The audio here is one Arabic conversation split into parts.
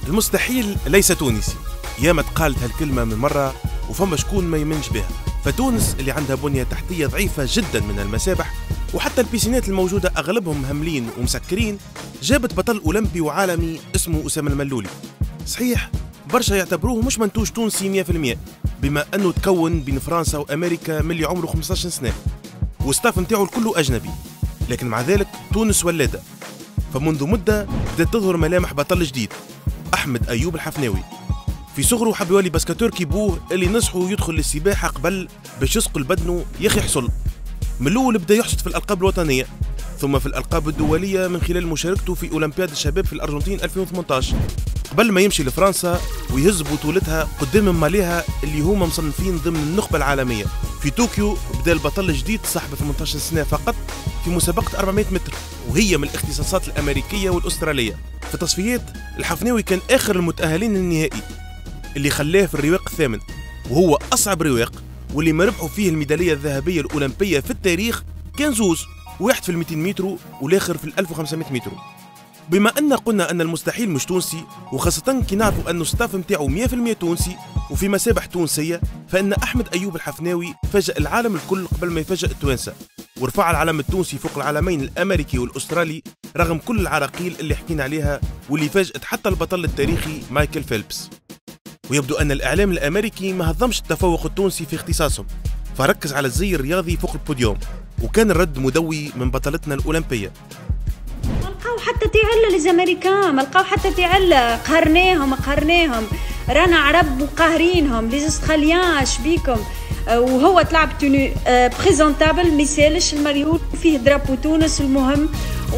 المستحيل ليس تونسي. ياما تقالت هالكلمة من مرة وفما شكون ما يمنش بها. فتونس اللي عندها بنية تحتية ضعيفة جدا من المسابح، وحتى البيسينات الموجودة أغلبهم هملين ومسكرين، جابت بطل أولمبي وعالمي اسمه أسامة الملولي. صحيح برشا يعتبروه مش منتوج تونسي 100%، بما أنه تكون بين فرنسا وأمريكا من اللي عمره 15 سنة، والستاف نتاعو الكل أجنبي، لكن مع ذلك تونس ولادة. فمنذ مدة بدأت تظهر ملامح بطل جديد، أحمد أيوب الحفناوي. في صغره حب يولي باسكاتور كيبوه اللي نصحوا يدخل للسباحة قبل باش يسقل بدنه يخي حصل. من الأول بدا يحصد في الألقاب الوطنية، ثم في الألقاب الدولية من خلال مشاركته في أولمبياد الشباب في الأرجنتين 2018، قبل ما يمشي لفرنسا ويهز بطولتها قدام ماليها اللي هما مصنفين ضمن النخبة العالمية. في طوكيو بدا البطل الجديد صاحب 18 سنة فقط في مسابقة 400 متر، وهي من الاختصاصات الأمريكية والأسترالية. في تصفيات الحفناوي كان آخر المتأهلين النهائي، اللي خلاه في الرواق الثامن، وهو أصعب رواق، واللي ما ربحوا فيه الميدالية الذهبية الأولمبية في التاريخ كان زوز، واحد في 200 متر والآخر في 1500 متر. بما أن قلنا أن المستحيل مش تونسي، وخاصة كي نعرفوا أنه ستاف نتاعو 100% تونسي وفي مسابح تونسية، فإن أحمد أيوب الحفناوي فاجأ العالم الكل قبل ما يفاجأ التوانسة، ورفع العلم التونسي فوق العلمين الأمريكي والأسترالي رغم كل العراقيل اللي حكينا عليها، واللي فاجأت حتى البطل التاريخي مايكل فيلبس. ويبدو أن الإعلام الأمريكي ما هضمش التفوق التونسي في اختصاصهم، فركز على الزي الرياضي فوق البوديوم، وكان الرد مدوي من بطلتنا الأولمبية. ملقاو حتى تعلة لزامريكان، ملقاو حتى تعلة، قهرناهم رانا عرب وقاهرينهم لي استراليان اش بيكم. وهو تلعب توني بريزونتابل، ميسالش المريول فيه درابو تونس المهم،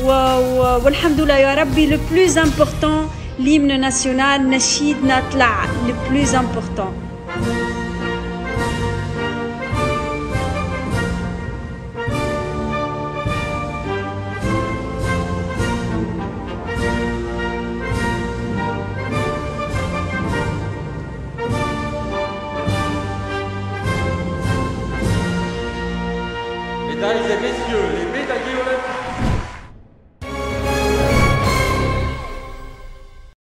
والحمد لله يا ربي. لو بلوز امبورطون l'hymne national نشيدنا طلع le plus important. Mesdames et messieurs, les médaillés olympiques